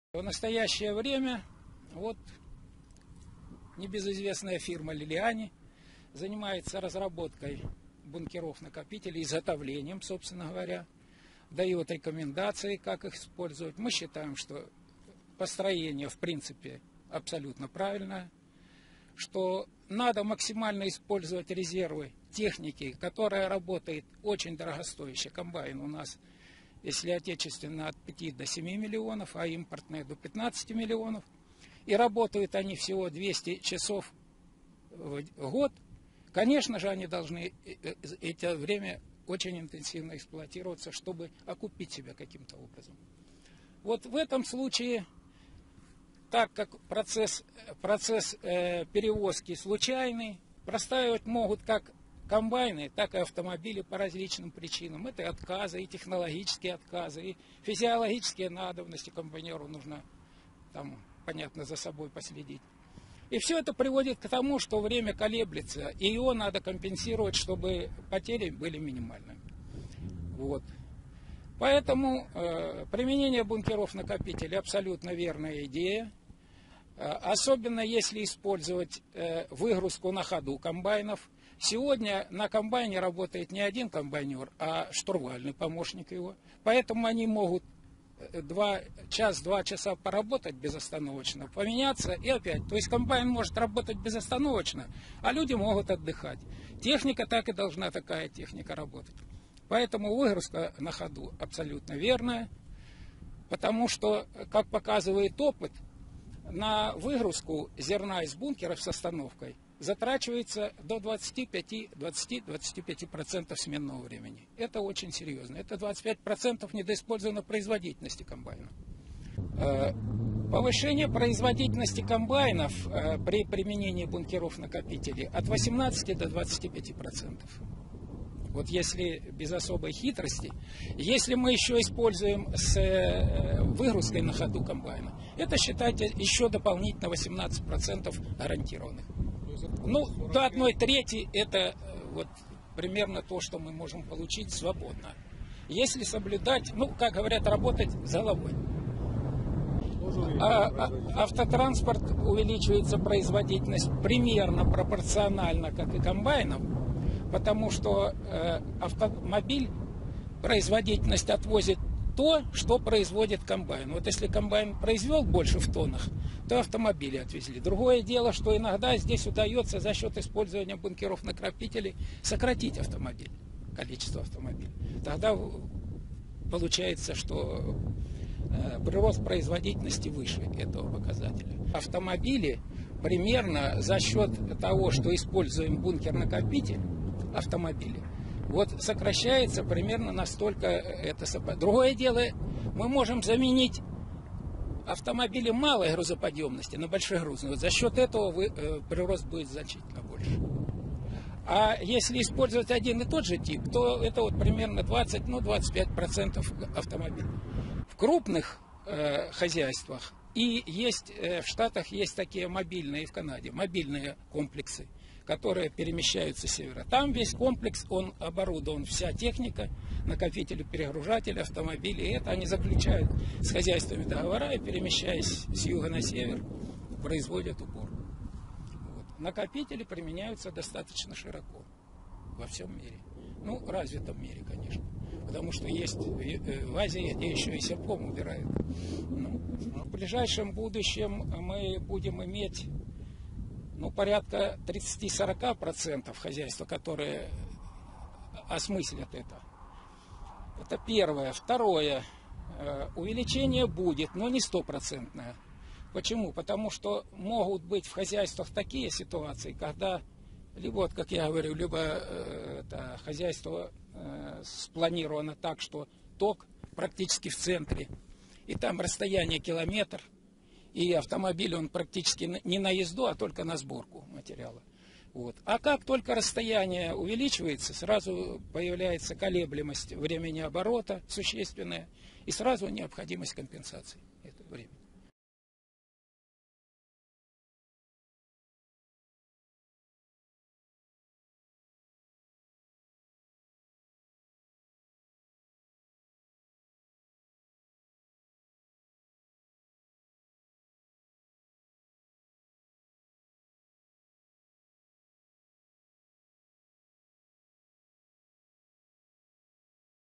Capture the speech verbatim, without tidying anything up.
В настоящее время вот небезызвестная фирма Лилиани занимается разработкой бункеров-накопителей, изготовлением, собственно говоря, дает рекомендации, как их использовать. Мы считаем, что построение, в принципе, абсолютно правильное, что надо максимально использовать резервы техники, которая работает очень дорогостоящий комбайн у нас, если отечественно, от пяти до семи миллионов, а импортные до пятнадцати миллионов. И работают они всего двести часов в год. Конечно же, они должны это время очень интенсивно эксплуатироваться, чтобы окупить себя каким-то образом. Вот в этом случае, так как процесс, процесс э, перевозки случайный, простаивать могут как комбайны, так и автомобили по различным причинам. Это и отказы, и технологические отказы, и физиологические надобности комбайнеру нужно, там, понятно, за собой последить. И все это приводит к тому, что время колеблется, и его надо компенсировать, чтобы потери были минимальными. Вот. Поэтому э, применение бункеров-накопителей абсолютно верная идея. Э, особенно если использовать э, выгрузку на ходу комбайнов. Сегодня на комбайне работает не один комбайнер, а штурвальный помощник его. Поэтому они могут два, час-два часа поработать безостановочно, поменяться и опять. То есть комбайн может работать безостановочно, а люди могут отдыхать. Техника так и должна, такая техника, работать. Поэтому выгрузка на ходу абсолютно верная, потому что, как показывает опыт, на выгрузку зерна из бункеров с остановкой затрачивается до двадцати пяти — двадцати пяти процентов сменного времени. Это очень серьезно. Это двадцать пять процентов недоиспользованной производительности комбайна. Повышение производительности комбайнов при применении бункеров-накопителей от восемнадцати до двадцати пяти процентов. Вот если без особой хитрости, если мы еще используем с выгрузкой на ходу комбайна, это, считайте, еще дополнительно восемнадцать процентов гарантированных. Ну, до одной трети это вот примерно то, что мы можем получить свободно. Если соблюдать, ну, как говорят, работать с головой. А, а, автотранспорт увеличивается производительность примерно пропорционально, как и комбайном. Потому что э, автомобиль производительность отвозит то, что производит комбайн. Вот если комбайн произвел больше в тоннах, то автомобили отвезли. Другое дело, что иногда здесь удается за счет использования бункеров-накопителей сократить автомобиль, количество автомобилей. Тогда получается, что э, прирост производительности выше этого показателя. Автомобили примерно за счет того, что используем бункер-накопитель, автомобили, вот сокращается примерно настолько это. Другое дело, мы можем заменить автомобили малой грузоподъемности на большегрузные. Вот за счет этого вы, э, прирост будет значительно больше. А если использовать один и тот же тип, то это вот примерно двадцать — двадцать пять процентов автомобилей. В крупных э, хозяйствах и есть э, в Штатах есть такие мобильные, и в Канаде мобильные комплексы, которые перемещаются с севера. Там весь комплекс, он оборудован, вся техника, накопители, перегружатели, автомобили. И это они заключают с хозяйствами договора и, перемещаясь с юга на север, производят уборку. Вот. Накопители применяются достаточно широко во всем мире. Ну, в развитом мире, конечно. Потому что есть в Азии, где еще и серпом убирают. Ну, в ближайшем будущем мы будем иметь ну, порядка тридцати-сорока процентов хозяйства, которые осмыслят это. Это первое. Второе. Увеличение будет, но не стопроцентное. Почему? Потому что могут быть в хозяйствах такие ситуации, когда, либо, вот, как я говорю, либо э, это хозяйство э, спланировано так, что ток практически в центре, и там расстояние километр, и автомобиль, он практически не на езду, а только на сборку материала. Вот. А как только расстояние увеличивается, сразу появляется колеблемость времени оборота существенная, и сразу необходимость компенсации этого времени.